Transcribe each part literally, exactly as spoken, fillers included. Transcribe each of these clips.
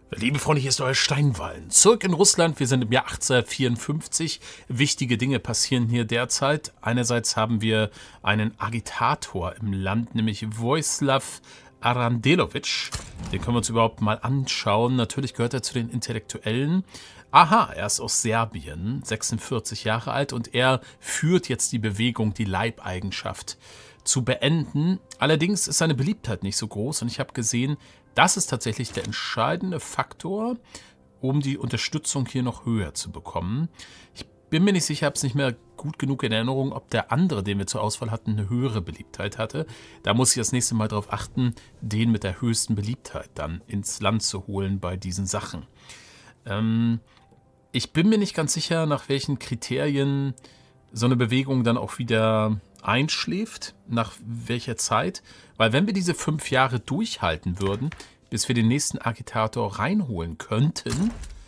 Liebe Freunde, hier ist euer Steinwallen. Zurück in Russland, wir sind im Jahr achtzehnhundertvierundfünfzig. Wichtige Dinge passieren hier derzeit. Einerseits haben wir einen Agitator im Land, nämlich Vojislav Arandelovitsch. Den können wir uns überhaupt mal anschauen. Natürlich gehört er zu den Intellektuellen. Aha, er ist aus Serbien, sechsundvierzig Jahre alt, und er führt jetzt die Bewegung, die Leibeigenschaft zu beenden. Allerdings ist seine Beliebtheit nicht so groß, und ich habe gesehen, das ist tatsächlich der entscheidende Faktor, um die Unterstützung hier noch höher zu bekommen. Ich bin mir nicht sicher, habe es nicht mehr gut genug in Erinnerung, ob der andere, den wir zur Auswahl hatten, eine höhere Beliebtheit hatte. Da muss ich das nächste Mal darauf achten, den mit der höchsten Beliebtheit dann ins Land zu holen bei diesen Sachen. Ähm, ich bin mir nicht ganz sicher, nach welchen Kriterien so eine Bewegung dann auch wieder einschläft, nach welcher Zeit, weil wenn wir diese fünf Jahre durchhalten würden, bis wir den nächsten Agitator reinholen könnten,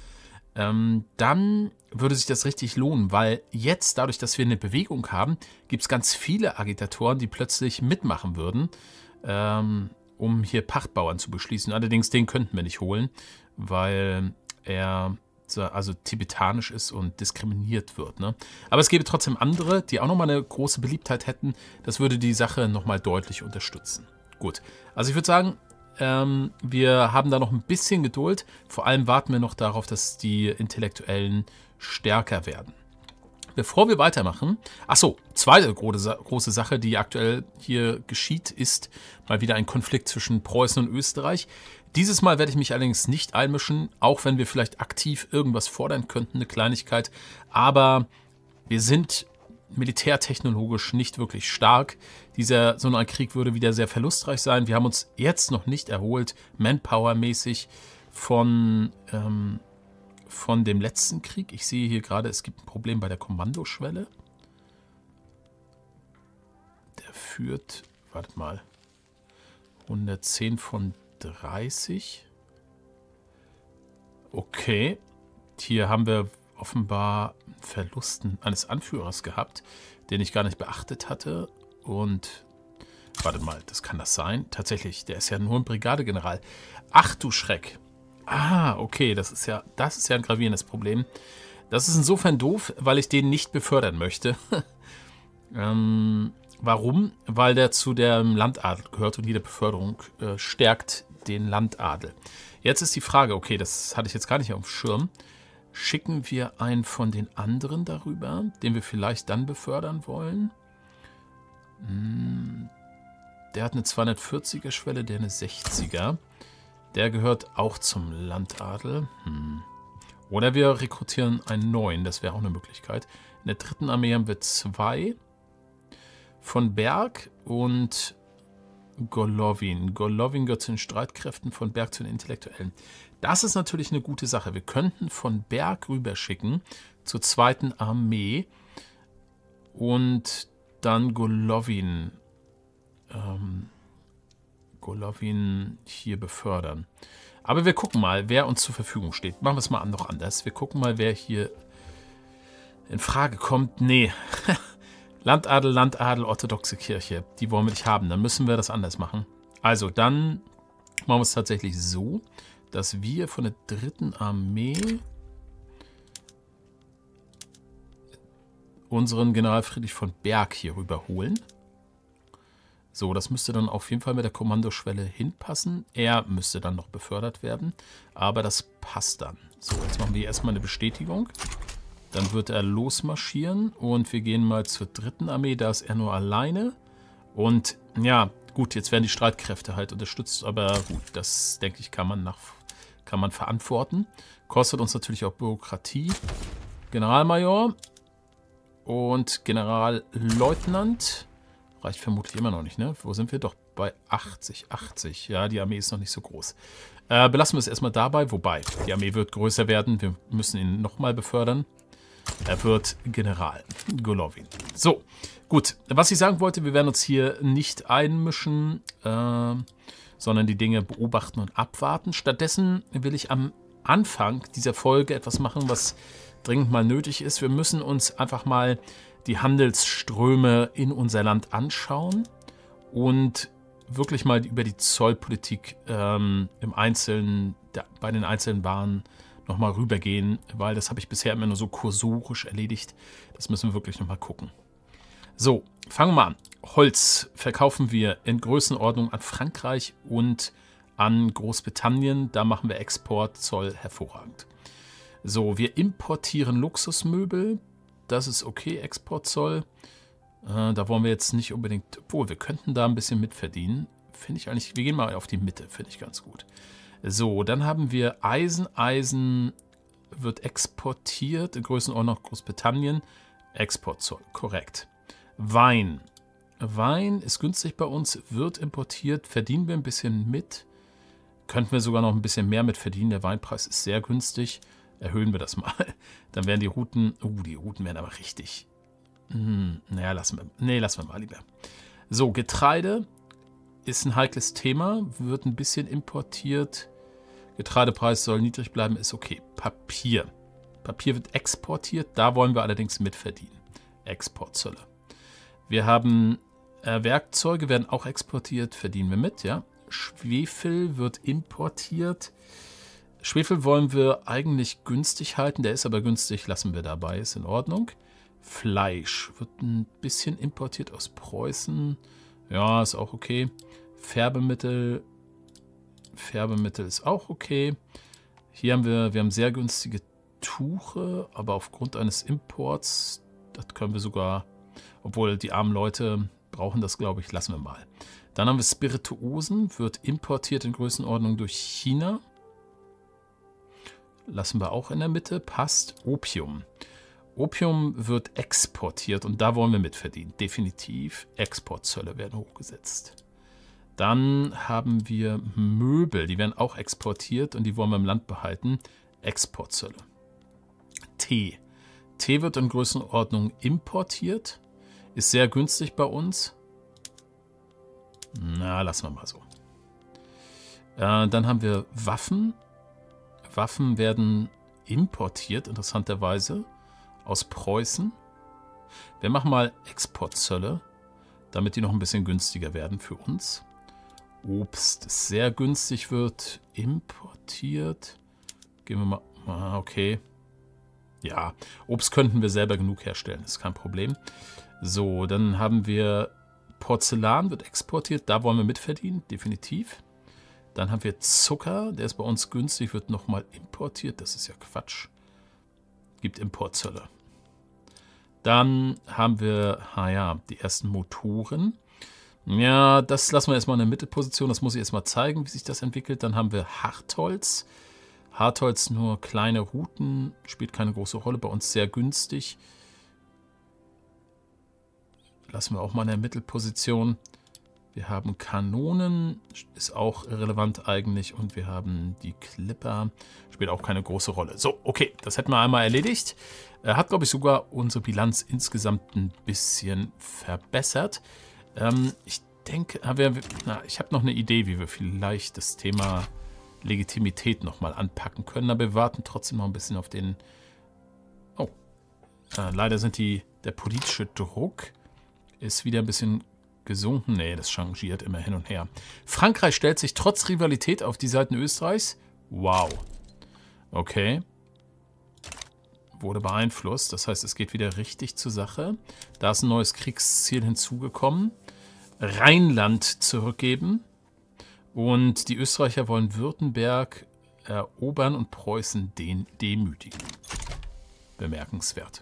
ähm, dann würde sich das richtig lohnen, weil jetzt, dadurch, dass wir eine Bewegung haben, gibt es ganz viele Agitatoren, die plötzlich mitmachen würden, ähm, um hier Pachtbauern zu beschließen. Allerdings, den könnten wir nicht holen, weil er also tibetanisch ist und diskriminiert wird. Ne? Aber es gäbe trotzdem andere, die auch nochmal eine große Beliebtheit hätten. Das würde die Sache nochmal deutlich unterstützen. Gut, also ich würde sagen, ähm, wir haben da noch ein bisschen Geduld. Vor allem warten wir noch darauf, dass die Intellektuellen stärker werden. Bevor wir weitermachen, achso, zweite große Sache, die aktuell hier geschieht, ist mal wieder ein Konflikt zwischen Preußen und Österreich. Dieses Mal werde ich mich allerdings nicht einmischen, auch wenn wir vielleicht aktiv irgendwas fordern könnten, eine Kleinigkeit. Aber wir sind militärtechnologisch nicht wirklich stark. Dieser, so ein Krieg würde wieder sehr verlustreich sein. Wir haben uns jetzt noch nicht erholt, manpowermäßig, von, ähm, von dem letzten Krieg. Ich sehe hier gerade, es gibt ein Problem bei der Kommandoschwelle. Der führt, wartet mal, hundertzehn von dreißig. Okay. Hier haben wir offenbar Verlusten eines Anführers gehabt, den ich gar nicht beachtet hatte. Und, warte mal, das kann das sein? Tatsächlich, der ist ja nur ein Brigadegeneral. Ach du Schreck. Ah, okay, das ist ja, das ist ja ein gravierendes Problem. Das ist insofern doof, weil ich den nicht befördern möchte. ähm, warum? Weil der zu dem Landadel gehört und jede Beförderung äh, stärkt den Landadel. Jetzt ist die Frage, okay, das hatte ich jetzt gar nicht auf dem Schirm. Schicken wir einen von den anderen darüber, den wir vielleicht dann befördern wollen? Hm, der hat eine zweihundertvierziger Schwelle, der eine sechziger. Der gehört auch zum Landadel. Hm. Oder wir rekrutieren einen neuen, das wäre auch eine Möglichkeit. In der dritten Armee haben wir zwei. Von Berg und Golovin. Golovin gehört zu den Streitkräften, von Berg zu den Intellektuellen. Das ist natürlich eine gute Sache. Wir könnten von Berg rüberschicken zur zweiten Armee und dann Golovin, ähm, Golovin hier befördern. Aber wir gucken mal, wer uns zur Verfügung steht. Machen wir es mal noch anders. Wir gucken mal, wer hier in Frage kommt. Nee, Landadel, Landadel, orthodoxe Kirche. Die wollen wir nicht haben. Dann müssen wir das anders machen. Also, dann machen wir es tatsächlich so, dass wir von der dritten Armee unseren General Friedrich von Berg hier rüberholen. So, das müsste dann auf jeden Fall mit der Kommandoschwelle hinpassen. Er müsste dann noch befördert werden, aber das passt dann. So, jetzt machen wir erstmal eine Bestätigung. Dann wird er losmarschieren und wir gehen mal zur dritten Armee. Da ist er nur alleine. Und ja, gut, jetzt werden die Streitkräfte halt unterstützt. Aber gut, das denke ich, kann man, nach, kann man verantworten. Kostet uns natürlich auch Bürokratie. Generalmajor und Generalleutnant. Reicht vermutlich immer noch nicht, ne? Wo sind wir? Doch bei achtzig. achtzig. Ja, die Armee ist noch nicht so groß. Äh, belassen wir es erstmal dabei. Wobei, die Armee wird größer werden. Wir müssen ihn nochmal befördern. Er wird General Golovin. So, gut. Was ich sagen wollte, wir werden uns hier nicht einmischen, äh, sondern die Dinge beobachten und abwarten. Stattdessen will ich am Anfang dieser Folge etwas machen, was dringend mal nötig ist. Wir müssen uns einfach mal die Handelsströme in unser Land anschauen und wirklich mal über die Zollpolitik ähm, im Einzelnen da, bei den einzelnen Waren nochmal rübergehen, weil das habe ich bisher immer nur so kursorisch erledigt. Das müssen wir wirklich nochmal gucken. So, fangen wir mal an. Holz verkaufen wir in Größenordnung an Frankreich und an Großbritannien. Da machen wir Exportzoll hervorragend. So, wir importieren Luxusmöbel. Das ist okay, Exportzoll. Äh, da wollen wir jetzt nicht unbedingt, obwohl wir könnten da ein bisschen mitverdienen. Finde ich eigentlich, wir gehen mal auf die Mitte, finde ich ganz gut. So, dann haben wir Eisen. Eisen wird exportiert in Größenordnung Großbritannien. Exportzoll, korrekt. Wein. Wein ist günstig bei uns, wird importiert, verdienen wir ein bisschen mit. Könnten wir sogar noch ein bisschen mehr mit verdienen. Der Weinpreis ist sehr günstig. Erhöhen wir das mal. Dann werden die Routen, uh, die Routen werden aber richtig. Hm, naja, lassen wir, nee, lassen wir mal lieber. So, Getreide ist ein heikles Thema, wird ein bisschen importiert. Getreidepreis soll niedrig bleiben, ist okay. Papier. Papier wird exportiert, da wollen wir allerdings mitverdienen. Exportzölle. Wir haben äh, Werkzeuge, werden auch exportiert, verdienen wir mit, ja. Schwefel wird importiert. Schwefel wollen wir eigentlich günstig halten, der ist aber günstig, lassen wir dabei, ist in Ordnung. Fleisch wird ein bisschen importiert aus Preußen, ja, ist auch okay. Färbemittel, Färbemittel ist auch okay. Hier haben wir, wir haben sehr günstige Tuche, aber aufgrund eines Imports, das können wir sogar, obwohl die armen Leute brauchen das, glaube ich, lassen wir mal. Dann haben wir Spirituosen, wird importiert in Größenordnung durch China. Lassen wir auch in der Mitte, passt. Opium. Opium wird exportiert und da wollen wir mitverdienen. Definitiv. Exportzölle werden hochgesetzt. Dann haben wir Möbel, die werden auch exportiert und die wollen wir im Land behalten. Exportzölle. Tee. Tee wird in Größenordnung importiert. Ist sehr günstig bei uns. Na, lassen wir mal so. Äh, dann haben wir Waffen. Waffen werden importiert, interessanterweise, aus Preußen. Wir machen mal Exportzölle, damit die noch ein bisschen günstiger werden für uns. Obst ist sehr günstig, wird importiert. Gehen wir mal, ah, okay. Ja, Obst könnten wir selber genug herstellen, ist kein Problem. So, dann haben wir Porzellan, wird exportiert, da wollen wir mitverdienen, definitiv. Dann haben wir Zucker, der ist bei uns günstig, wird nochmal importiert, das ist ja Quatsch. Gibt Importzölle. Dann haben wir, ah ja, die ersten Motoren. Ja, das lassen wir erstmal in der Mittelposition, das muss ich erstmal zeigen, wie sich das entwickelt. Dann haben wir Hartholz. Hartholz nur kleine Routen, spielt keine große Rolle, bei uns sehr günstig. Lassen wir auch mal in der Mittelposition. Wir haben Kanonen, ist auch relevant eigentlich. Und wir haben die Clipper, spielt auch keine große Rolle. So, okay, das hätten wir einmal erledigt. Hat, glaube ich, sogar unsere Bilanz insgesamt ein bisschen verbessert. Ähm, ich denke, na, ich habe noch eine Idee, wie wir vielleicht das Thema Legitimität nochmal anpacken können. Aber wir warten trotzdem noch ein bisschen auf den... Oh, äh, leider sind die, der politische Druck ist wieder ein bisschen gesunken. Nee, das changiert immer hin und her. Frankreich stellt sich trotz Rivalität auf die Seiten Österreichs. Wow. Okay. Wurde beeinflusst. Das heißt, es geht wieder richtig zur Sache. Da ist ein neues Kriegsziel hinzugekommen. Rheinland zurückgeben. Und die Österreicher wollen Württemberg erobern und Preußen den demütigen. Bemerkenswert.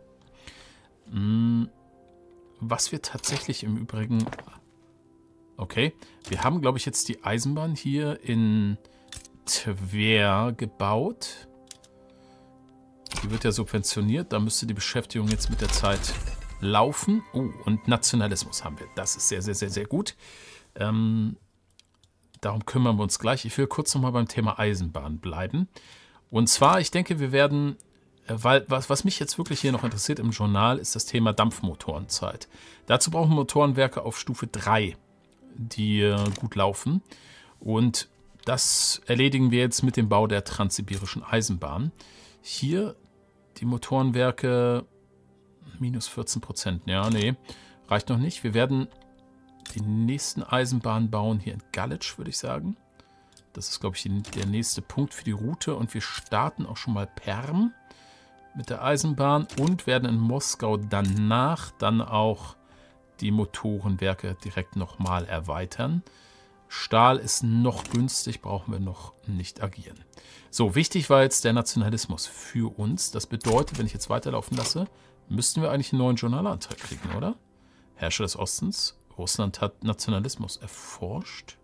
Hm. Was wir tatsächlich im Übrigen... Okay, wir haben, glaube ich, jetzt die Eisenbahn hier in Twer gebaut. Die wird ja subventioniert. Da müsste die Beschäftigung jetzt mit der Zeit laufen. Oh, und Nationalismus haben wir. Das ist sehr, sehr, sehr, sehr gut. Ähm, darum kümmern wir uns gleich. Ich will kurz nochmal beim Thema Eisenbahn bleiben. Und zwar, ich denke, wir werden... Weil, was, was mich jetzt wirklich hier noch interessiert im Journal, ist das Thema Dampfmotorenzeit. Dazu brauchen wir Motorenwerke auf Stufe drei, die äh, gut laufen. Und das erledigen wir jetzt mit dem Bau der Transsibirischen Eisenbahn. Hier die Motorenwerke minus vierzehn Prozent. Ja, nee, reicht noch nicht. Wir werden die nächsten Eisenbahnen bauen hier in Galitsch, würde ich sagen. Das ist, glaube ich, die, der nächste Punkt für die Route. Und wir starten auch schon mal Perm mit der Eisenbahn und werden in Moskau danach dann auch die Motorenwerke direkt nochmal erweitern. Stahl ist noch günstig, brauchen wir noch nicht agieren. So, wichtig war jetzt der Nationalismus für uns. Das bedeutet, wenn ich jetzt weiterlaufen lasse, müssten wir eigentlich einen neuen Journalantrag kriegen, oder? Herrscher des Ostens. Russland hat Nationalismus erforscht.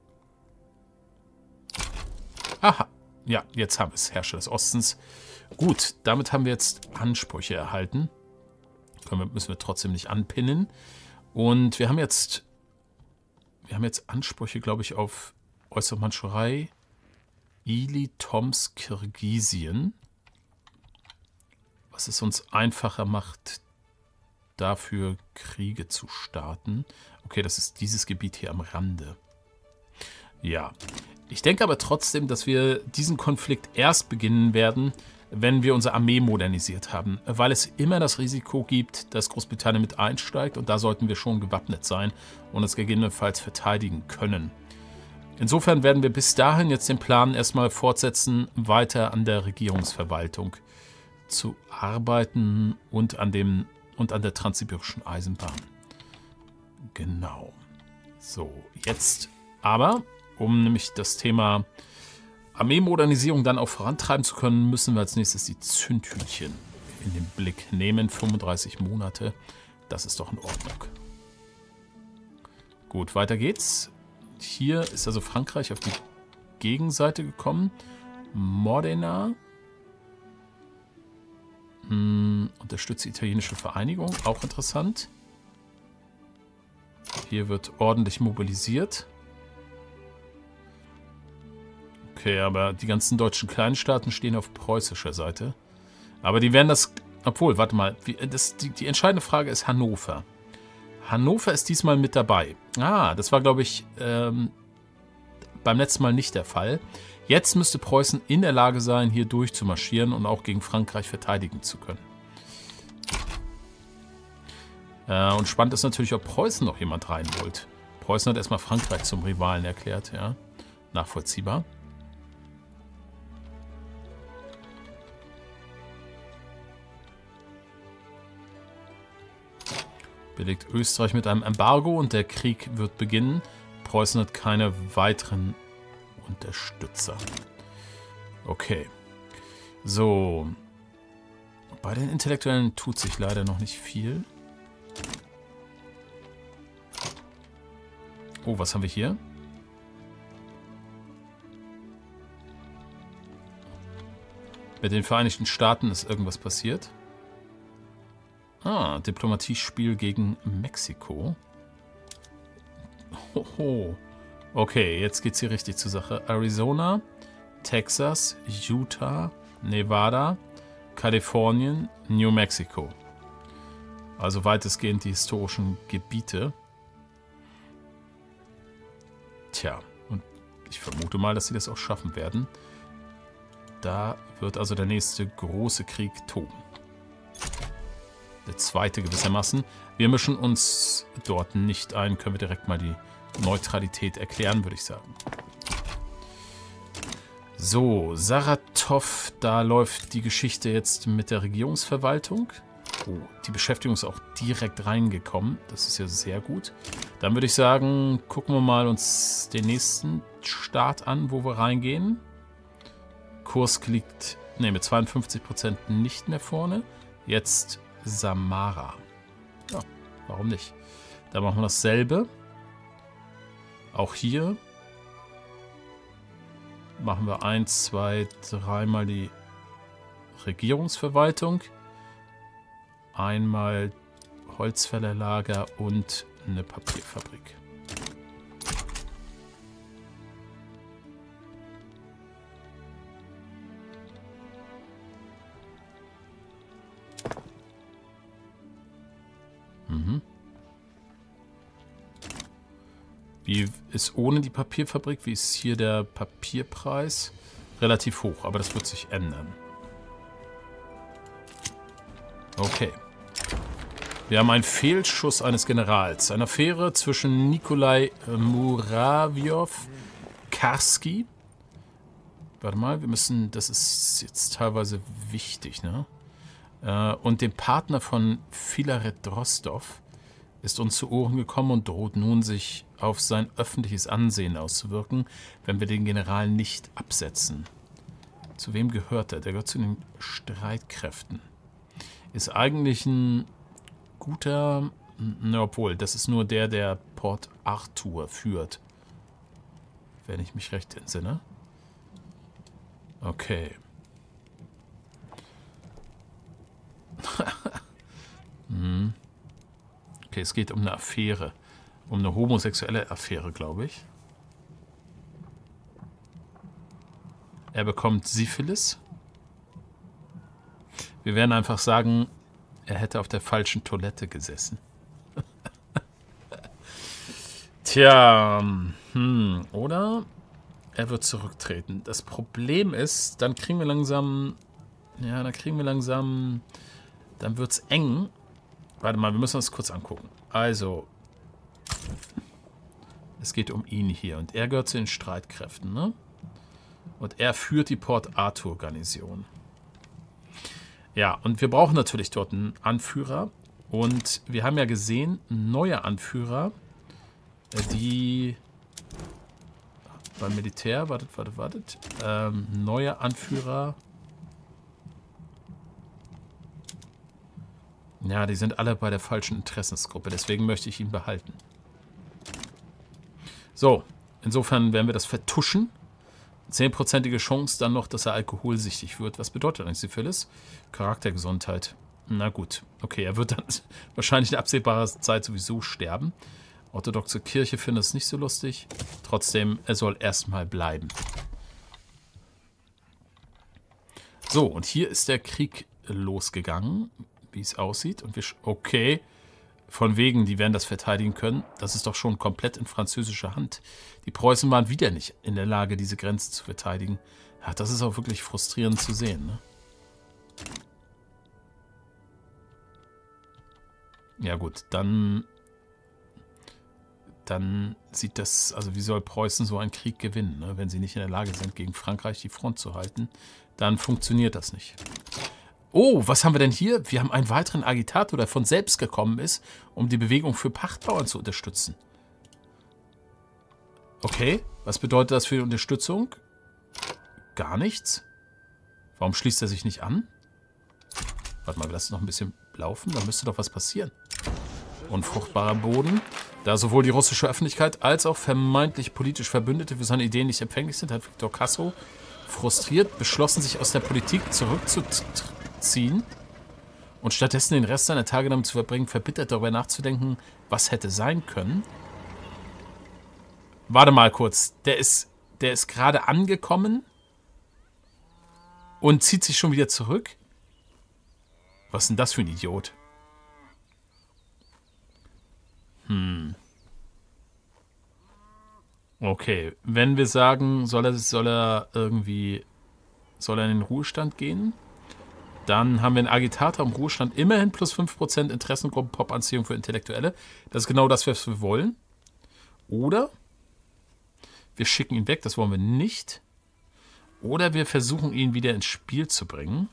Aha, ja, jetzt haben wir es. Herrscher des Ostens. Gut, damit haben wir jetzt Ansprüche erhalten. Können wir, müssen wir trotzdem nicht anpinnen. Und wir haben jetzt, wir haben jetzt Ansprüche, glaube ich, auf Äußere Mandschurei, Ili, Toms, Kirgisien. Was es uns einfacher macht, dafür Kriege zu starten. Okay, das ist dieses Gebiet hier am Rande. Ja, ich denke aber trotzdem, dass wir diesen Konflikt erst beginnen werden, wenn wir unsere Armee modernisiert haben, weil es immer das Risiko gibt, dass Großbritannien mit einsteigt und da sollten wir schon gewappnet sein und es gegebenenfalls verteidigen können. Insofern werden wir bis dahin jetzt den Plan erstmal fortsetzen, weiter an der Regierungsverwaltung zu arbeiten und an, dem, und an der transsibirischen Eisenbahn. Genau. So, jetzt aber, um nämlich das Thema Armeemodernisierung dann auch vorantreiben zu können, müssen wir als nächstes die Zündhütchen in den Blick nehmen. fünfunddreißig Monate, das ist doch in Ordnung. Gut, weiter geht's. Hier ist also Frankreich auf die Gegenseite gekommen. Modena hm, unterstützt die italienische Vereinigung, auch interessant. Hier wird ordentlich mobilisiert. Okay, aber die ganzen deutschen Kleinstaaten stehen auf preußischer Seite. Aber die werden das... Obwohl, warte mal. Das, die, die entscheidende Frage ist Hannover. Hannover ist diesmal mit dabei. Ah, das war, glaube ich, ähm, beim letzten Mal nicht der Fall. Jetzt müsste Preußen in der Lage sein, hier durchzumarschieren und auch gegen Frankreich verteidigen zu können. Äh, und spannend ist natürlich, ob Preußen noch jemand reinholt. Preußen hat erstmal Frankreich zum Rivalen erklärt, ja. Nachvollziehbar. Belegt Österreich mit einem Embargo und der Krieg wird beginnen. Preußen hat keine weiteren Unterstützer. Okay. So. Bei den Intellektuellen tut sich leider noch nicht viel. Oh, was haben wir hier? Mit den Vereinigten Staaten ist irgendwas passiert. Ah, Diplomatiespiel gegen Mexiko. Hoho. Okay, jetzt geht's hier richtig zur Sache. Arizona, Texas, Utah, Nevada, Kalifornien, New Mexico. Also weitestgehend die historischen Gebiete. Tja, und ich vermute mal, dass sie das auch schaffen werden. Da wird also der nächste große Krieg toben. Der zweite gewissermaßen. Wir mischen uns dort nicht ein. Können wir direkt mal die Neutralität erklären, würde ich sagen. So, Saratov, da läuft die Geschichte jetzt mit der Regierungsverwaltung. Oh, die Beschäftigung ist auch direkt reingekommen. Das ist ja sehr gut. Dann würde ich sagen, gucken wir mal uns den nächsten Staat an, wo wir reingehen. Kursk liegt ne, mit zweiundfünfzig Prozent nicht mehr vorne. Jetzt Samara. Ja, warum nicht? Da machen wir dasselbe. Auch hier machen wir eins, zwei, dreimal die Regierungsverwaltung. Einmal Holzfällerlager und eine Papierfabrik. Mhm. Wie ist ohne die Papierfabrik? Wie ist hier der Papierpreis? Relativ hoch, aber das wird sich ändern. Okay. Wir haben einen Fehlschuss eines Generals. Eine Affäre zwischen Nikolai Murawjow, Karski Warte mal, wir müssen, das ist jetzt teilweise wichtig, ne? Äh, und dem Partner von Filaret Rostov ist uns zu Ohren gekommen und droht nun, sich auf sein öffentliches Ansehen auszuwirken, wenn wir den General nicht absetzen. Zu wem gehört er? Der gehört zu den Streitkräften. Ist eigentlich ein guter... Ne, obwohl, das ist nur der, der Port Arthur führt. Wenn ich mich recht entsinne. Okay. hm. Okay, es geht um eine Affäre. Um eine homosexuelle Affäre, glaube ich. Er bekommt Syphilis. Wir werden einfach sagen, er hätte auf der falschen Toilette gesessen. Tja, hm, oder er wird zurücktreten. Das Problem ist, dann kriegen wir langsam, ja, dann kriegen wir langsam, dann wird's eng. Warte mal, wir müssen uns kurz angucken. Also, es geht um ihn hier und er gehört zu den Streitkräften, ne? Und er führt die Port Arthur-Garnison. Ja, und wir brauchen natürlich dort einen Anführer. Und wir haben ja gesehen, neue Anführer, die beim Militär, wartet, wartet, wartet, ähm, neue Anführer. Ja, die sind alle bei der falschen Interessensgruppe, deswegen möchte ich ihn behalten. So, insofern werden wir das vertuschen. zehnprozentige Chance dann noch, dass er alkoholsüchtig wird. Was bedeutet eigentlich Syphilis? Charaktergesundheit. Na gut, okay, er wird dann wahrscheinlich in absehbarer Zeit sowieso sterben. Orthodoxe Kirche findet es nicht so lustig. Trotzdem, er soll erstmal bleiben. So, und hier ist der Krieg losgegangen, wie es aussieht. Und wir, okay, von wegen, die werden das verteidigen können. Das ist doch schon komplett in französischer Hand. Die Preußen waren wieder nicht in der Lage, diese Grenze zu verteidigen. Ja, das ist auch wirklich frustrierend zu sehen, ne? Ja gut, dann... Dann sieht das, also wie soll Preußen so einen Krieg gewinnen, ne? Wenn sie nicht in der Lage sind, gegen Frankreich die Front zu halten, dann funktioniert das nicht. Oh, was haben wir denn hier? Wir haben einen weiteren Agitator, der von selbst gekommen ist, um die Bewegung für Pachtbauern zu unterstützen. Okay, was bedeutet das für die Unterstützung? Gar nichts. Warum schließt er sich nicht an? Warte mal, wir lassen noch ein bisschen laufen, da müsste doch was passieren. Unfruchtbarer Boden. Da sowohl die russische Öffentlichkeit als auch vermeintlich politisch Verbündete für seine Ideen nicht empfänglich sind, hat Viktor Casso frustriert beschlossen, sich aus der Politik zurückzuziehen und stattdessen den Rest seiner Tage damit zu verbringen, verbittert darüber nachzudenken, was hätte sein können. Warte mal kurz. Der ist, der ist gerade angekommen und zieht sich schon wieder zurück? Was ist denn das für ein Idiot? Hm. Okay, wenn wir sagen, soll er, soll er irgendwie, soll er in den Ruhestand gehen, dann haben wir einen Agitator im Ruhestand, immerhin plus fünf Prozent Interessengruppen Pop-Anziehung für Intellektuelle. Das ist genau das, was wir wollen. Oder wir schicken ihn weg, das wollen wir nicht. Oder wir versuchen, ihn wieder ins Spiel zu bringen.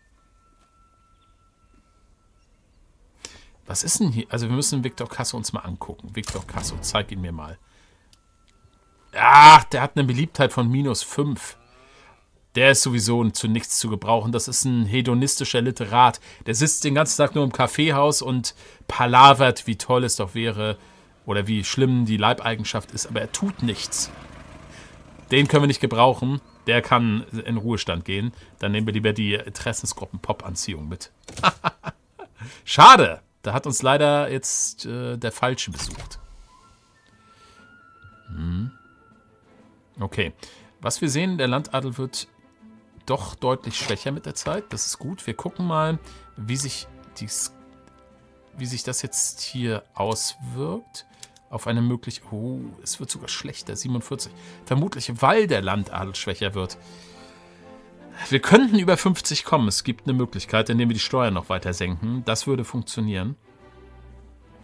Was ist denn hier? Also wir müssen Viktor Casso uns mal angucken. Viktor Casso, zeig ihn mir mal. Ach, der hat eine Beliebtheit von minus fünf. Der ist sowieso zu nichts zu gebrauchen. Das ist ein hedonistischer Literat. Der sitzt den ganzen Tag nur im Kaffeehaus und palavert, wie toll es doch wäre oder wie schlimm die Leibeigenschaft ist. Aber er tut nichts. Den können wir nicht gebrauchen. Der kann in Ruhestand gehen. Dann nehmen wir lieber die Interessensgruppen Pop-Anziehung mit. Schade. Da hat uns leider jetzt äh, der Falsche besucht. Hm. Okay. Was wir sehen, der Landadel wird doch deutlich schwächer mit der Zeit. Das ist gut. Wir gucken mal, wie sich, dies, wie sich das jetzt hier auswirkt. Auf eine mögliche... Oh, es wird sogar schlechter. siebenundvierzig. Vermutlich, weil der Landadel schwächer wird. Wir könnten über fünfzig kommen. Es gibt eine Möglichkeit, indem wir die Steuern noch weiter senken. Das würde funktionieren.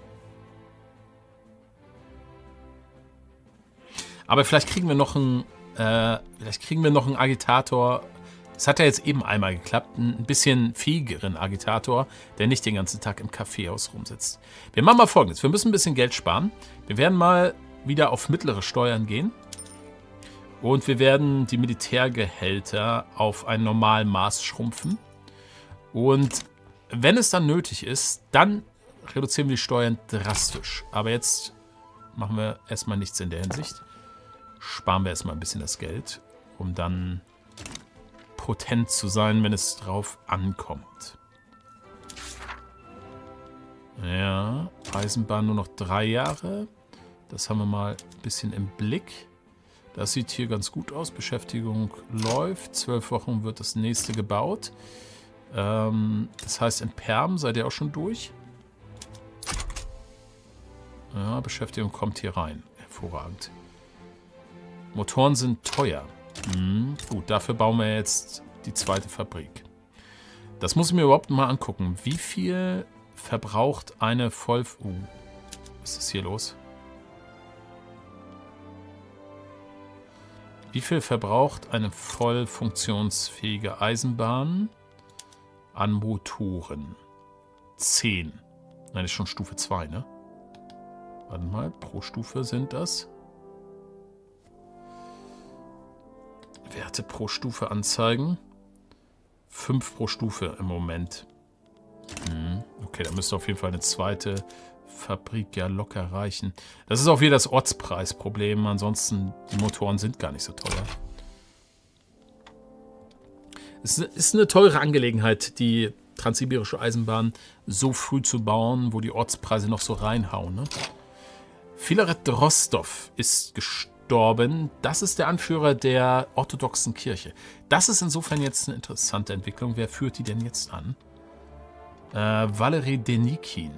Aber vielleicht kriegen wir noch einen Äh, vielleicht kriegen wir noch einen Agitator. Es hat ja jetzt eben einmal geklappt. Ein bisschen fähigeren Agitator, der nicht den ganzen Tag im Kaffeehaus rumsitzt. Wir machen mal Folgendes. Wir müssen ein bisschen Geld sparen. Wir werden mal wieder auf mittlere Steuern gehen. Und wir werden die Militärgehälter auf ein normales Maß schrumpfen. Und wenn es dann nötig ist, dann reduzieren wir die Steuern drastisch. Aber jetzt machen wir erstmal nichts in der Hinsicht. Sparen wir erstmal ein bisschen das Geld, um dann potent zu sein, wenn es drauf ankommt. Ja, Eisenbahn nur noch drei Jahre. Das haben wir mal ein bisschen im Blick. Das sieht hier ganz gut aus. Beschäftigung läuft. Zwölf Wochen wird das nächste gebaut. Ähm, das heißt, in Perm seid ihr auch schon durch. Ja, Beschäftigung kommt hier rein. Hervorragend. Motoren sind teuer. Hm, gut, dafür bauen wir jetzt die zweite Fabrik. Das muss ich mir überhaupt mal angucken. Wie viel verbraucht eine voll... Uh, was ist hier los? Wie viel verbraucht eine voll funktionsfähige Eisenbahn an Motoren? zehn. Nein, das ist schon Stufe zwei, ne? Warte mal, pro Stufe sind das. Werte pro Stufe anzeigen. fünf pro Stufe im Moment. Hm, okay, da müsste auf jeden Fall eine zweite Fabrik ja locker reichen. Das ist auch wieder das Ortspreisproblem. Ansonsten, die Motoren sind gar nicht so teuer. Es ist eine teure Angelegenheit, die Transsibirische Eisenbahn so früh zu bauen, wo die Ortspreise noch so reinhauen. Ne? Filaret Rostov ist gestorben. Das ist der Anführer der orthodoxen Kirche. Das ist insofern jetzt eine interessante Entwicklung. Wer führt die denn jetzt an? Äh, Valery Denikin.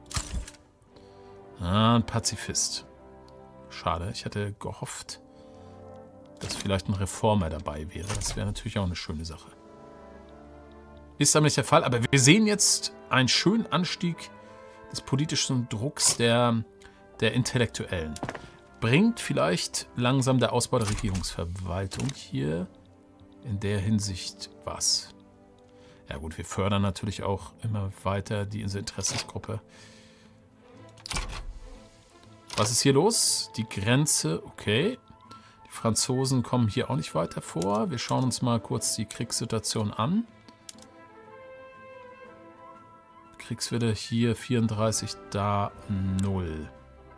Ah, ein Pazifist. Schade, ich hatte gehofft, dass vielleicht ein Reformer dabei wäre. Das wäre natürlich auch eine schöne Sache. Ist aber nicht der Fall, aber wir sehen jetzt einen schönen Anstieg des politischen Drucks der, der Intellektuellen. Bringt vielleicht langsam der Ausbau der Regierungsverwaltung hier in der Hinsicht was? Ja gut, wir fördern natürlich auch immer weiter diese Interessensgruppe. Was ist hier los? Die Grenze, okay. Die Franzosen kommen hier auch nicht weiter vor. Wir schauen uns mal kurz die Kriegssituation an. Kriegswille hier vierunddreißig, da null.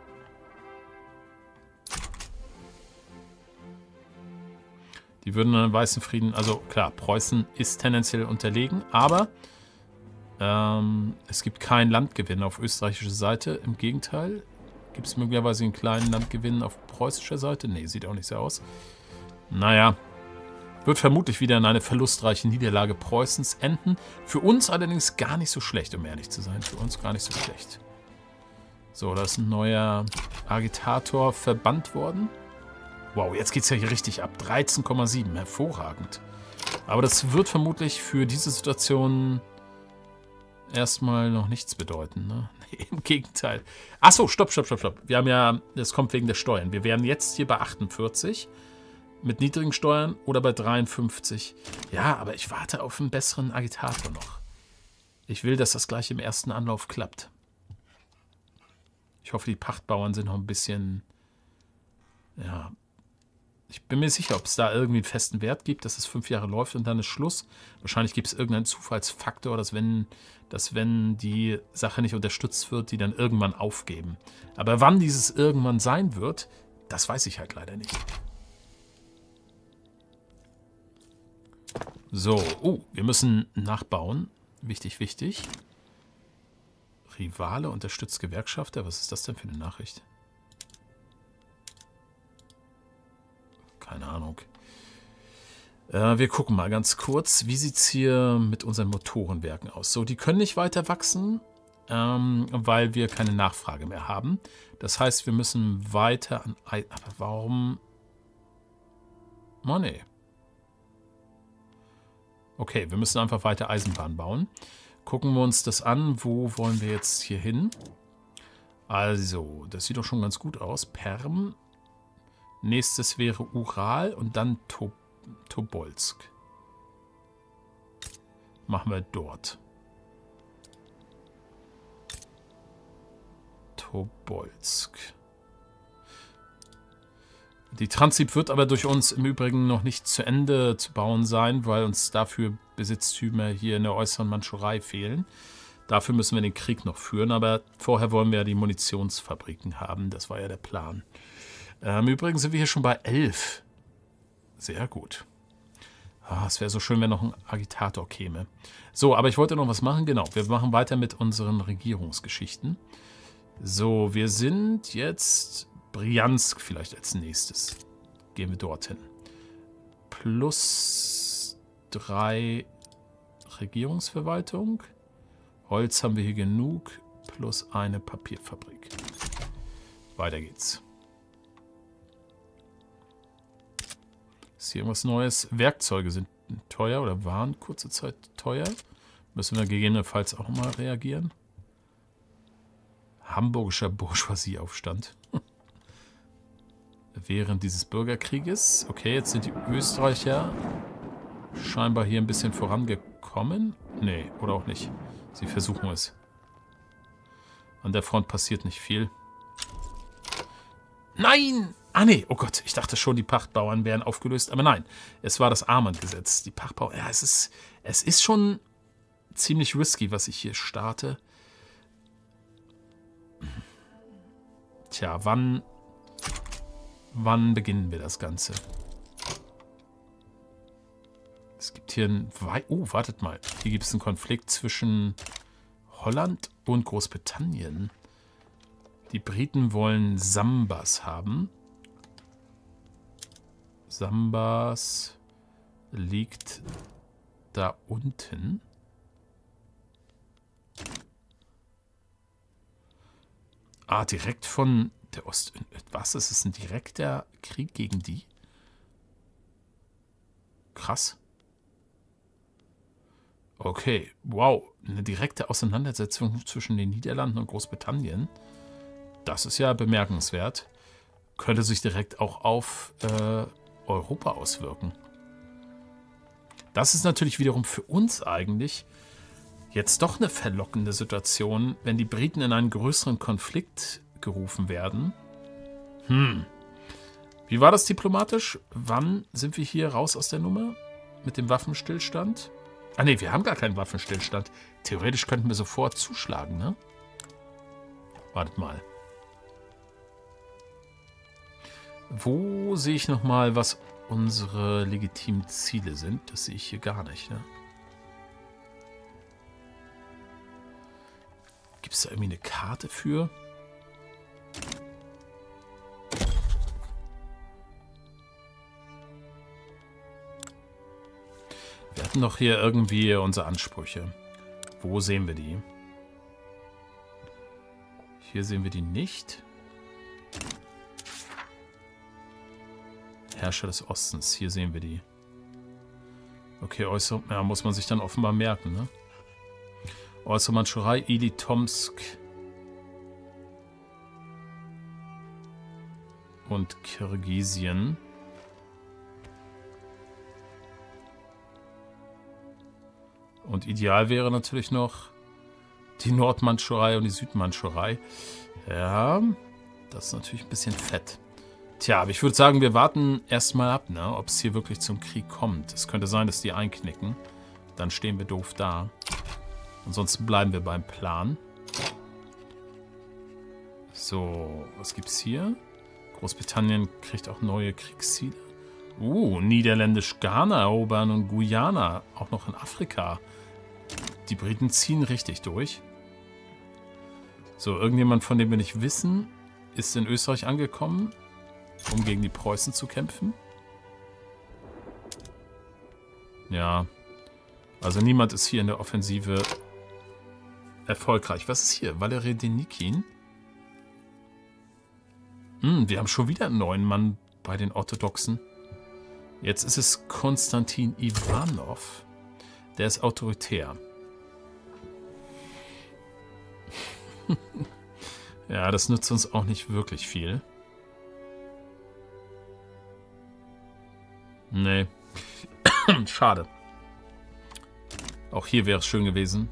Die würden einen weißen Frieden, also klar, Preußen ist tendenziell unterlegen, aber ähm, es gibt keinen Landgewinn auf österreichischer Seite. Im Gegenteil, gibt es möglicherweise einen kleinen Landgewinn auf preußischer Seite? Nee, sieht auch nicht so aus. Naja, wird vermutlich wieder in eine verlustreiche Niederlage Preußens enden. Für uns allerdings gar nicht so schlecht, um ehrlich zu sein. Für uns gar nicht so schlecht. So, da ist ein neuer Agitator verbannt worden. Wow, jetzt geht es ja hier richtig ab. dreizehn Komma sieben, hervorragend. Aber das wird vermutlich für diese Situation erstmal noch nichts bedeuten. Ne? Nee, im Gegenteil. Achso, stopp, stopp, stopp, stopp. Wir haben ja, das kommt wegen der Steuern. Wir wären jetzt hier bei achtundvierzig. Mit niedrigen Steuern oder bei dreiundfünfzig. Ja, aber ich warte auf einen besseren Agitator noch. Ich will, dass das gleich im ersten Anlauf klappt. Ich hoffe, die Pachtbauern sind noch ein bisschen... Ja, ich bin mir sicher, ob es da irgendwie einen festen Wert gibt, dass es fünf Jahre läuft und dann ist Schluss. Wahrscheinlich gibt es irgendeinen Zufallsfaktor, dass wenn, dass wenn die Sache nicht unterstützt wird, die dann irgendwann aufgeben. Aber wann dieses irgendwann sein wird, das weiß ich halt leider nicht. So, oh, wir müssen nachbauen. Wichtig, wichtig. Rivale unterstützt Gewerkschafter. Was ist das denn für eine Nachricht? Keine Ahnung. Äh, wir gucken mal ganz kurz. Wie sieht es hier mit unseren Motorenwerken aus? So, die können nicht weiter wachsen, ähm, weil wir keine Nachfrage mehr haben. Das heißt, wir müssen weiter an... Aber warum... Oh, nee. Okay, wir müssen einfach weiter Eisenbahn bauen. Gucken wir uns das an. Wo wollen wir jetzt hier hin? Also, das sieht doch schon ganz gut aus. Perm Nächstes wäre Ural und dann to Tobolsk. Machen wir dort. Tobolsk. Die Transip wird aber durch uns im Übrigen noch nicht zu Ende zu bauen sein, weil uns dafür Besitztümer hier in der äußeren Mandschurei fehlen. Dafür müssen wir den Krieg noch führen, aber vorher wollen wir ja die Munitionsfabriken haben. Das war ja der Plan. Im Übrigen sind wir hier schon bei elf. Sehr gut. Ah, es wäre so schön, wenn noch ein Agitator käme. So, aber ich wollte noch was machen. Genau, wir machen weiter mit unseren Regierungsgeschichten. So, wir sind jetzt Briansk vielleicht als nächstes. Gehen wir dorthin. Plus drei Regierungsverwaltung. Holz haben wir hier genug. Plus eine Papierfabrik. Weiter geht's. Ist hier irgendwas Neues? Werkzeuge sind teuer oder waren kurze Zeit teuer. Müssen wir gegebenenfalls auch mal reagieren. Hamburgischer Bourgeoisieaufstand. Während dieses Bürgerkrieges. Okay, jetzt sind die Österreicher scheinbar hier ein bisschen vorangekommen. Nee, oder auch nicht. Sie versuchen es. An der Front passiert nicht viel. Nein! Ah nee, oh Gott, ich dachte schon, die Pachtbauern wären aufgelöst. Aber nein, es war das Armand-Gesetz. Die Pachtbauern, ja, es ist, es ist schon ziemlich risky, was ich hier starte. Tja, wann... Wann beginnen wir das Ganze? Es gibt hier ein... Oh, wartet mal. Hier gibt es einen Konflikt zwischen Holland und Großbritannien. Die Briten wollen Sambas haben. Sambas liegt da unten. Ah, direkt von... Der Ost... Was? Ist es ein direkter Krieg gegen die? Krass. Okay, wow. Eine direkte Auseinandersetzung zwischen den Niederlanden und Großbritannien. Das ist ja bemerkenswert. Könnte sich direkt auch auf äh, Europa auswirken. Das ist natürlich wiederum für uns eigentlich jetzt doch eine verlockende Situation, wenn die Briten in einen größeren Konflikt gerufen werden. Hm. Wie war das diplomatisch? Wann sind wir hier raus aus der Nummer? Mit dem Waffenstillstand? Ah ne, wir haben gar keinen Waffenstillstand. Theoretisch könnten wir sofort zuschlagen, ne? Wartet mal. Wo sehe ich nochmal, was unsere legitimen Ziele sind? Das sehe ich hier gar nicht, ne? Gibt es da irgendwie eine Karte für? Wir hatten doch hier irgendwie unsere Ansprüche. Wo sehen wir die? Hier sehen wir die nicht. Herrscher des Ostens, hier sehen wir die. Okay, äußere, ja, muss man sich dann offenbar merken, ne? Äußere Mandschurei, Ili Tomsk und Kirgisien. Und ideal wäre natürlich noch die Nordmandschurei und die Südmandschurei. Ja, das ist natürlich ein bisschen fett. Tja, aber ich würde sagen, wir warten erstmal ab, ne, ob es hier wirklich zum Krieg kommt. Es könnte sein, dass die einknicken. Dann stehen wir doof da. Ansonsten bleiben wir beim Plan. So, was gibt's hier? Großbritannien kriegt auch neue Kriegsziele. Uh, niederländisch Ghana erobern und Guyana, auch noch in Afrika. Die Briten ziehen richtig durch. So, irgendjemand, von dem wir nicht wissen, ist in Österreich angekommen, um gegen die Preußen zu kämpfen. Ja, also niemand ist hier in der Offensive erfolgreich. Was ist hier? Valery Denikin? Hm, wir haben schon wieder einen neuen Mann bei den Orthodoxen. Jetzt ist es Konstantin Ivanov. Der ist autoritär. Ja, das nützt uns auch nicht wirklich viel. Nee. Schade. Auch hier wäre es schön gewesen.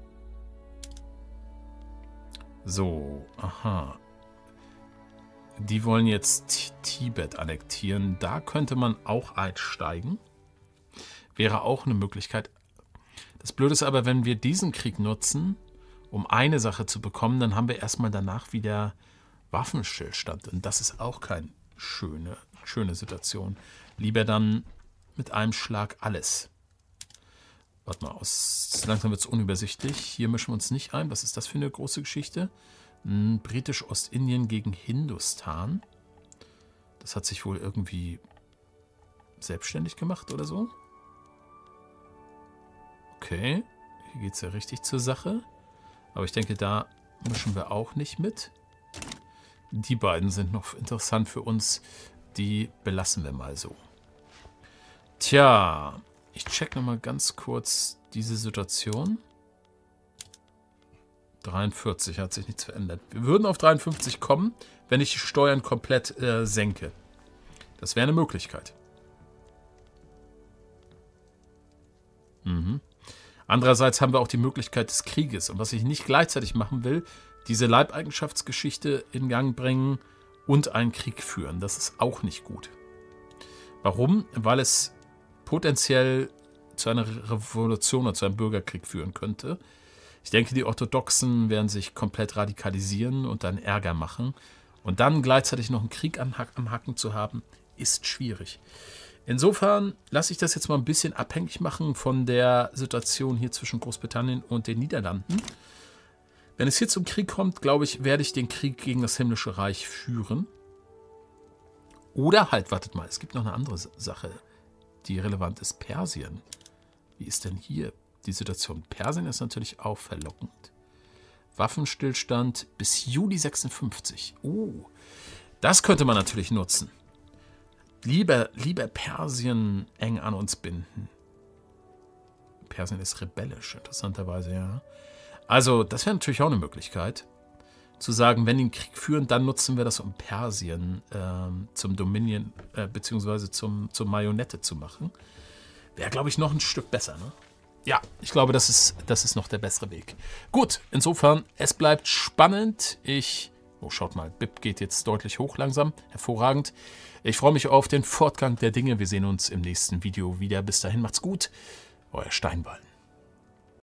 So, aha. Die wollen jetzt Tibet annektieren. Da könnte man auch einsteigen. Wäre auch eine Möglichkeit. Das Blöde ist aber, wenn wir diesen Krieg nutzen, um eine Sache zu bekommen, dann haben wir erstmal danach wieder Waffenstillstand. Und das ist auch keine schöne, schöne Situation. Lieber dann mit einem Schlag alles. Warte mal, aus, langsam wird es unübersichtlich. Hier mischen wir uns nicht ein. Was ist das für eine große Geschichte? Hm, Britisch-Ostindien gegen Hindustan. Das hat sich wohl irgendwie selbstständig gemacht oder so. Okay, hier geht es ja richtig zur Sache. Aber ich denke, da mischen wir auch nicht mit. Die beiden sind noch interessant für uns. Die belassen wir mal so. Tja, ich check nochmal ganz kurz diese Situation. dreiundvierzig, hat sich nichts verändert. Wir würden auf dreiundfünfzig kommen, wenn ich die Steuern komplett äh, senke. Das wäre eine Möglichkeit. Mhm. Andererseits haben wir auch die Möglichkeit des Krieges. Und was ich nicht gleichzeitig machen will, diese Leibeigenschaftsgeschichte in Gang bringen und einen Krieg führen. Das ist auch nicht gut. Warum? Weil es potenziell zu einer Revolution oder zu einem Bürgerkrieg führen könnte. Ich denke, die Orthodoxen werden sich komplett radikalisieren und dann Ärger machen. Und dann gleichzeitig noch einen Krieg am Hacken zu haben, ist schwierig. Insofern lasse ich das jetzt mal ein bisschen abhängig machen von der Situation hier zwischen Großbritannien und den Niederlanden. Wenn es hier zum Krieg kommt, glaube ich, werde ich den Krieg gegen das Himmlische Reich führen. Oder halt, wartet mal, es gibt noch eine andere Sache, die relevant ist. Persien. Wie ist denn hier die Situation? Persien ist natürlich auch verlockend. Waffenstillstand bis Juli sechsundfünfzig. Oh, das könnte man natürlich nutzen. Lieber, lieber Persien eng an uns binden. Persien ist rebellisch, interessanterweise, ja. Also, das wäre natürlich auch eine Möglichkeit, zu sagen, wenn die einen Krieg führen, dann nutzen wir das, um Persien ähm, zum Dominion, äh, beziehungsweise zum, zum Marionette zu machen. Wäre, glaube ich, noch ein Stück besser, ne? Ja, ich glaube, das ist, das ist noch der bessere Weg. Gut, insofern, es bleibt spannend. Ich, oh, schaut mal, B I P geht jetzt deutlich hoch langsam. Hervorragend. Ich freue mich auf den Fortgang der Dinge. Wir sehen uns im nächsten Video wieder. Bis dahin, macht's gut. Euer Steinballen.